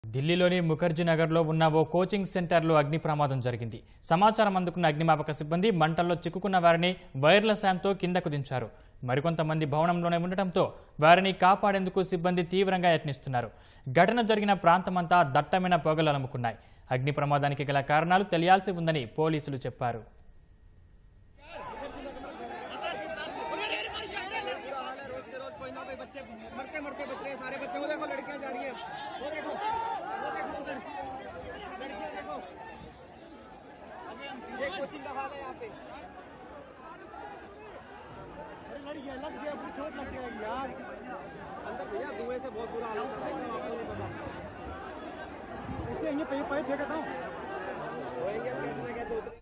ఢిల్లీలోని ముఖర్జీ నగర్లో ఉన్న ఓ కోచింగ్ సెంటర్లో అగ్ని ప్రమాదం జరిగింది. సమాచారం అందుకున్న అగ్నిమాపక సిబ్బంది మంటల్లో చిక్కుకున్న వారిని వైర్ల సాయంతో కిందకు దించారు. మరికొంతమంది భవనంలోనే ఉండటంతో వారిని కాపాడేందుకు సిబ్బంది తీవ్రంగా యత్నిస్తున్నారు. ఘటన జరిగిన ప్రాంతమంతా దట్టమైన పొగలు అలుముకున్నాయి. అగ్ని ప్రమాదానికి గల కారణాలు తెలియాల్సి ఉందని పోలీసులు చెప్పారు. कोचिंग का हाल है यहाँ पे। अरे लग गया अपनी चोट लग गया यार। अंदर भैया धुएं से बहुत बुरा हाल होता है, आपको नहीं पता। ऐसे ये पे फेंका था। कैसे ना कैसे